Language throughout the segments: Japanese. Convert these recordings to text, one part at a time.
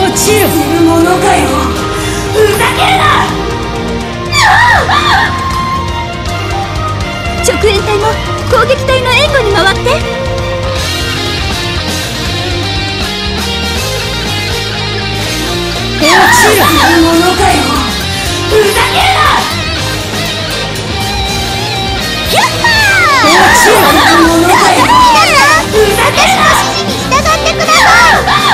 ちるものかよ。ふざけるな。 直縁隊も攻撃隊の援護に回って。 落ちるものかよ。ふざけるな。 ヒュッハー。 落ちるものかよ。ふざけるな。 従ってください。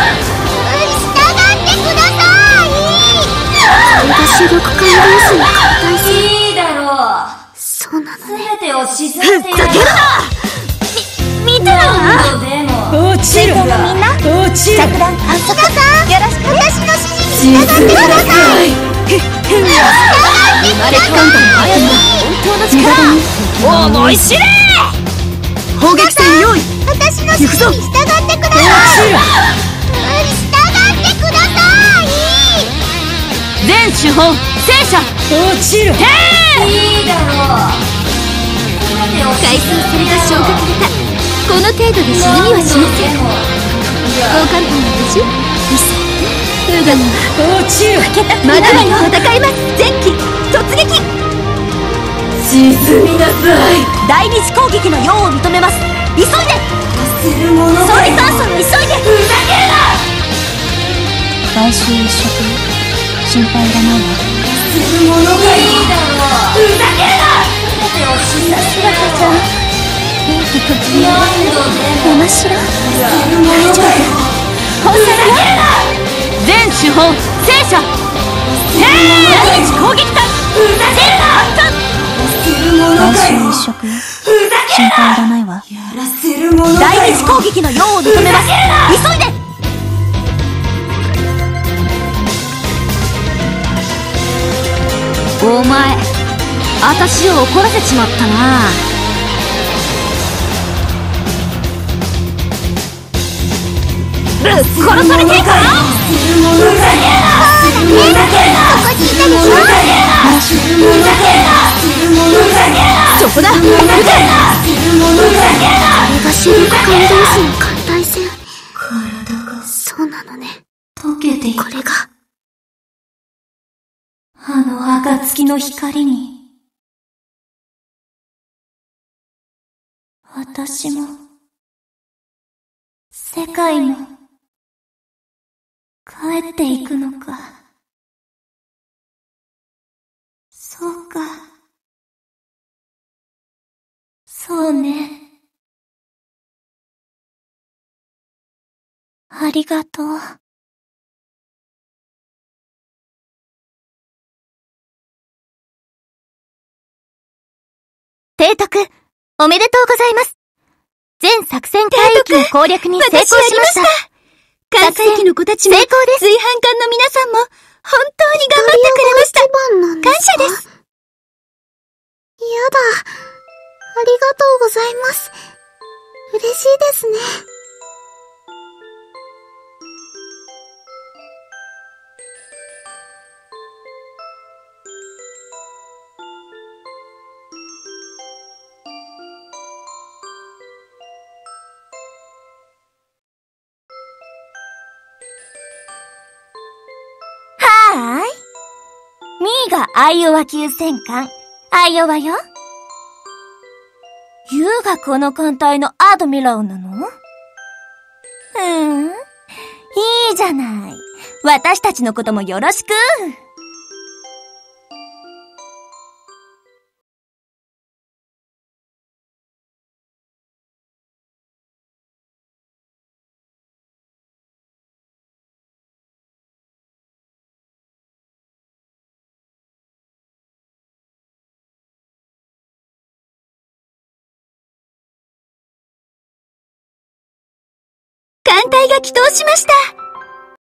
私が区間レースに勝ったんす。 いいだろう。 そうなのね。 全てを沈めてやる。 ふざけるな。見てるわ。 でも落ちる。みんな落ちる。 着弾観測さん、よろしく。私の指示に従ってください。生まれ変わったのは本当の力。思い知れ。砲撃戦用意。私の指示に従ってください。従ってください。全手本戦車落ちる。 いいだろう。回収された消化された。この程度で死ぬにはしません。交換点は無事。リスウーガンは落ちる。 まだまだ戦います。前期突撃。 沈みなさい。 第二次攻撃の用を認めます。急いで。 するもの装かよ。 備酸素を急いで。 ふざけるな。 買収一色心配いらないわ。 するものかよ。いいだろう。ふざけるな。全てを沈めてやる。 ちゃん元気突入。 何度でも面白い。 するものかよ。 本戦よ。全手本戦車第一攻撃隊。 ふざけるな。するものかよ。 一色ふざけるな。 いらないわ。 やらせるものかよ。 第一攻撃の用を認めます。急いで。お前、私を怒らせちまったな。ぶっ殺されてるか。 するものかよ。ふざけるな。 ここにいたでしょ。 するものかよ。するものかよ。 そこだ。 するものかよ。 がシルク感動数の艦隊戦。 体がそうなのね。 溶けていく。 これがあの暁の光に。私も、世界も、帰っていくのか。そうか。そうね。ありがとう。 提督、おめでとうございます。全作戦海域の攻略に成功しました。関西機の子たちも、成功です。随伴艦の皆さんも、本当に頑張ってくれました。感謝です。やだ。ありがとうございます。嬉しいですね。はーい。ミーがアイオワ級戦艦、アイオワよ。ユウがこの艦隊のアドミラルなの？いいじゃない。私たちのこともよろしく。艦隊が帰投しました。